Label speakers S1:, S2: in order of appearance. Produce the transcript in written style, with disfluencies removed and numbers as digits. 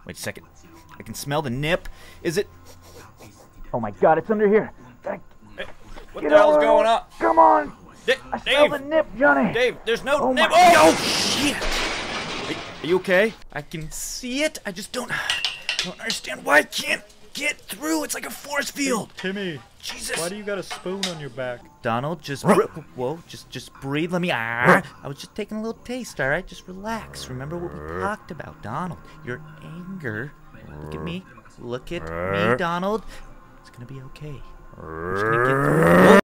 S1: Wait a second. I can smell the nip. Is it?
S2: Oh my God, it's under here.
S1: What the hell's going on?
S2: Come on. I smell
S1: Dave!
S2: the nip, Johnny.
S1: Dave, there's no
S2: Oh
S1: nip.
S2: my-
S1: Oh, shit! Are you okay? I can see it. I just don't understand why I can't get through. It's like a force field.
S3: Timmy,
S1: Jesus.
S3: why do you got a spoon on your back?
S1: Donald, just whoa, just breathe. Let me. I was just taking a little taste. All right, just relax. Remember what we talked about, Donald. Your anger. Look at me. Look at me, Donald. It's gonna be okay. We're just gonna get through.